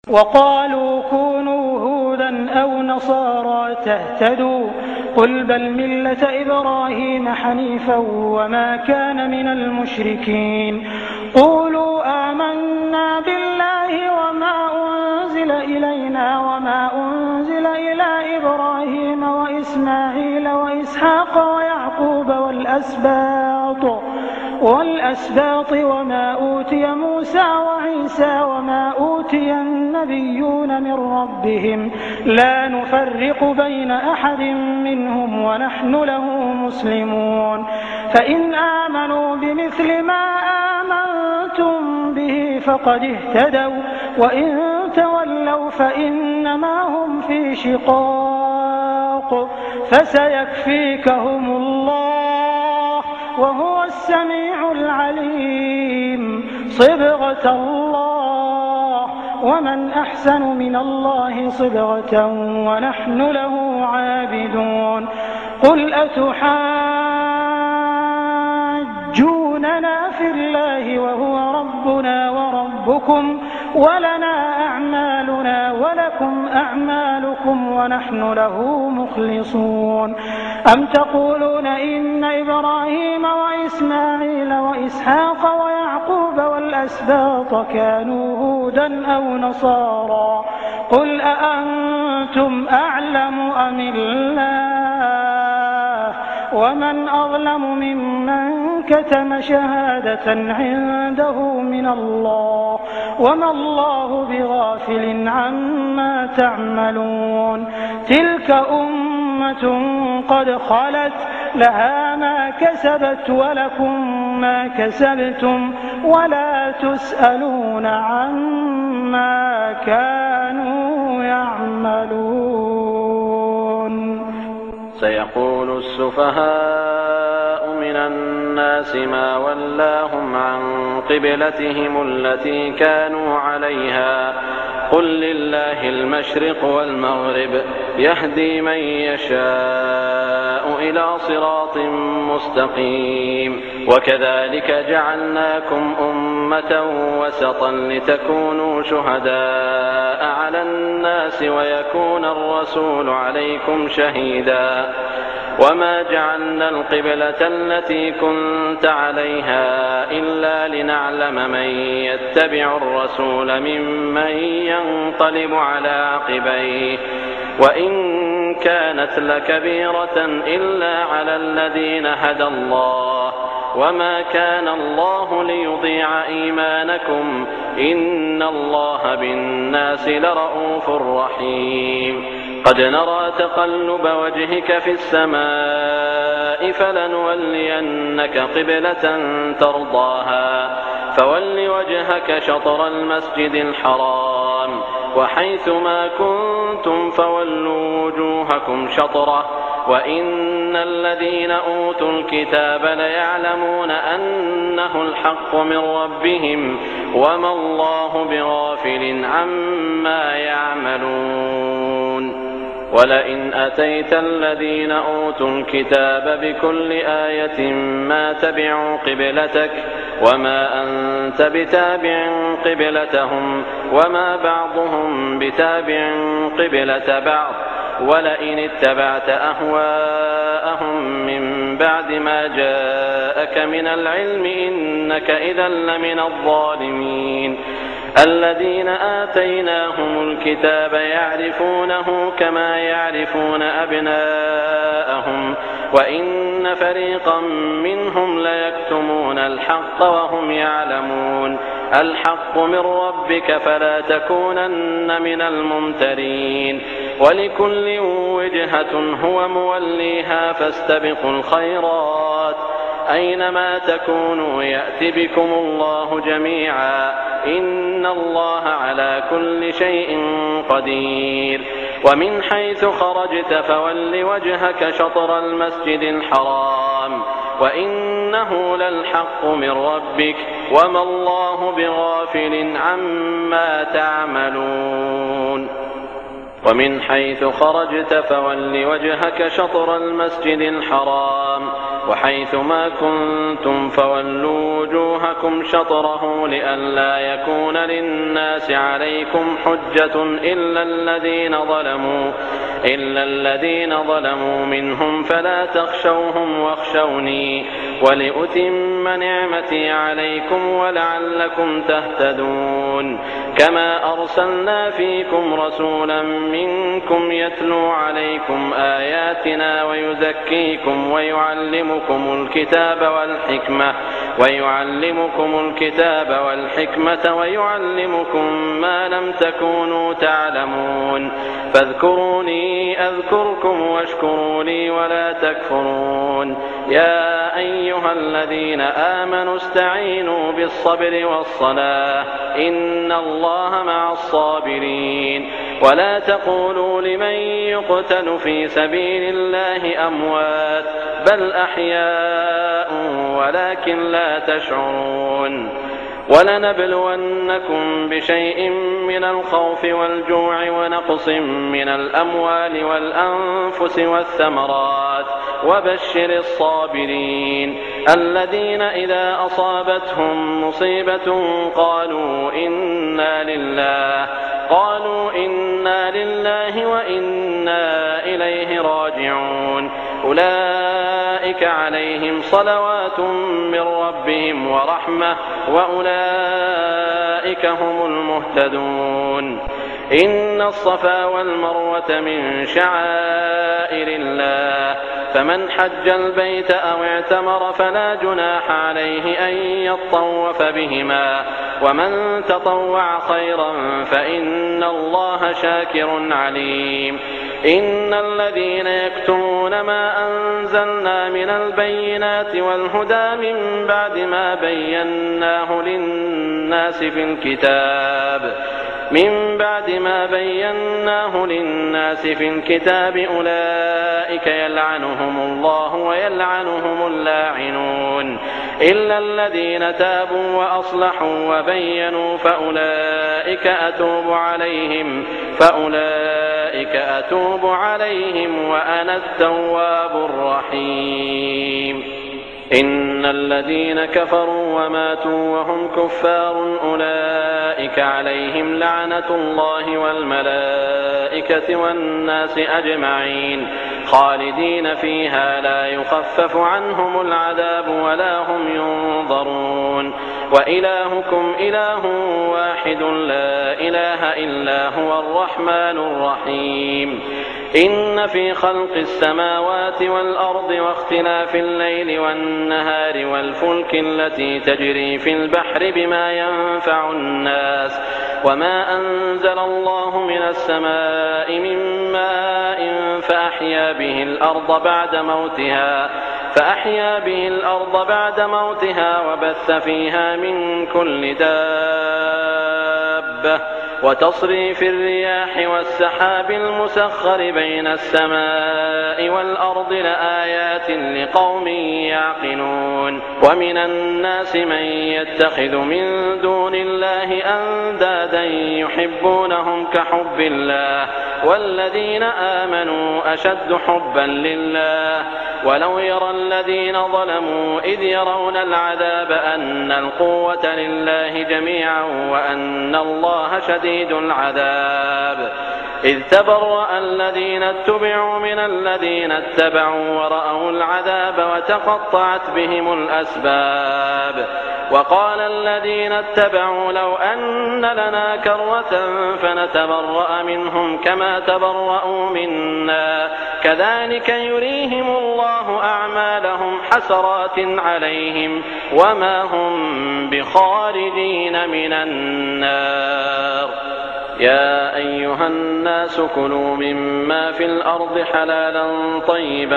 وقالوا كونوا هودا أو نصارى تهتدوا قل بل ملة إبراهيم حنيفا وما كان من المشركين قولوا آمنا بالله وما أنزل إلينا وما أنزل إلى إبراهيم وإسماعيل وإسحاق ويعقوب والأسباط وما أوتي موسى وعيسى وما أوتي النبيون من ربهم لا نفرق بين أحد منهم ونحن له مسلمون فإن آمنوا بمثل ما آمنتم به فقد اهتدوا وإن تولوا فإنما هم في شقاق فسيكفيكهم الله وهو السميع العليم صبغة الله ومن أحسن من الله صبغة ونحن له عابدون قل أتحاجوننا في الله وهو ربنا وربكم ولنا أعمالنا ولكم أعمالكم ونحن له مخلصون أم تقولون إن إبراهيم وإسماعيل وإسحاق ويعقوب والأسباط كانوا هودا أو نصارى قل أأنتم أعلم أم الله ومن أظلم ممن كتم شهادة عنده من الله وما الله بغافل عما تعملون تلك أمة قد خلت لها ما كسبت ولكم ما كسبتم ولا تسألون عما كانوا يعملون سيقول السفهاء من الناس ما ولاهم عن قبلتهم التي كانوا عليها قل لله المشرق والمغرب يهدي من يشاء إلى صراط مستقيم وكذلك جعلناكم أمة وسطا لتكونوا شهداء على الناس ويكون الرسول عليكم شهيدا وما جعلنا القبلة التي كنت عليها إلا لنعلم من يتبع الرسول ممن ينقلب على عقبيه وإن كانت لكبيرة إلا على الذين هدى الله وما كان الله ليضيع إيمانكم إن الله بالناس لرءوف رحيم قد نرى تقلب وجهك في السماء فلنولينك قبلة ترضاها فول وجهك شطر المسجد الحرام وحيث ما كنتم فولوا وجوهكم شطره وإن الذين أوتوا الكتاب ليعلمون أنه الحق من ربهم وما الله بغافل عما يعملون ولئن أتيت الذين أوتوا الكتاب بكل آية ما تبعوا قبلتك وما أنت بتابع قبلتهم وما بعضهم بتابع قبلة بعض ولئن اتبعت أهواءهم من بعد ما جاءك من العلم إنك إذا لمن الظالمين الذين آتيناهم الكتاب يعرفونه كما يعرفون أبناءهم وإن فريقا منهم ليكتمون الحق وهم يعلمون الحق من ربك فلا تكونن من الممترين ولكل وجهة هو موليها فاستبقوا الخيرات أينما تكونوا يأت بكم الله جميعا إن الله على كل شيء قدير ومن حيث خرجت فول وجهك شطر المسجد الحرام وإنه للحق من ربك وما الله بغافل عما تعملون ومن حيث خرجت فول وجهك شطر المسجد الحرام وحيث ما كنتم فولوا وجوهكم شطره لئلا يكون للناس عليكم حجة إلا الذين ظلموا منهم فلا تخشوهم واخشوني ولأتم نعمتي عليكم ولعلكم تهتدون كما أرسلنا فيكم رسولا منكم يتلو عليكم آياتنا ويزكيكم ويعلمكم الكتاب والحكمة ويعلمكم ما لم تكونوا تعلمون فاذكروني أذكركم واشكروا لي ولا تكفرون يا أيها الذين آمنوا استعينوا بالصبر والصلاة إن الله مع الصابرين ولا تقولوا لمن يقتل في سبيل الله أموات بل أحياء ولكن لا تشعرون ولنبلونكم بشيء من الخوف والجوع ونقص من الأموال والأنفس والثمرات وبشر الصابرين الذين إذا أصابتهم مصيبة قالوا إنا لله وإنا إليه راجعون أولئك عليهم صلوات من ربهم ورحمة وأولئك هم المهتدون إن الصفا والمروة من شعائر الله فمن حج البيت أو اعتمر فلا جناح عليه أن يطوف بهما ومن تطوع خيرا فإن الله شاكر عليم إن الذين يكتمون ما أنزلنا من البينات والهدى من بعد ما بيناه للناس في الكتاب أولئك يلعنهم الله ويلعنهم اللاعنون إلا الذين تابوا وأصلحوا وبينوا فأولئك أتوب عليهم وأنا التواب الرحيم إن الذين كفروا وماتوا وهم كفار أولئك عليهم لعنة الله والملائكة والناس أجمعين خالدين فيها لا يخفف عنهم العذاب ولا هم ينظرون وإلهكم إله واحد لا إله إلا هو الرحمن الرحيم إن في خلق السماوات والأرض واختلاف الليل والنهار والفلك التي تجري في البحر بما ينفع الناس وما أنزل الله من السماء من ماء فأحيا به الأرض بعد موتها وبث فيها من كل دابة وتصريف الرياح والسحاب المسخر بين السماء والأرض لآيات لقوم يعقلون ومن الناس من يتخذ من دون الله أندادا يحبونهم كحب الله والذين آمنوا أشد حبا لله ولو يرى الذين ظلموا إذ يرون العذاب أن القوة لله جميعا وأن الله شديد العذاب إذ تبرأ الذين اتبعوا من الذين اتبعوا ورأوا العذاب وتقطعت بهم الأسباب وقال الذين اتبعوا لو أن لنا كرة فنتبرأ منهم كما تبرأوا منا كذلك يريهم الله أعمالهم حسرات عليهم وما هم بخارجين من النار يا أيها الناس كلوا مما في الأرض حلالا طيبا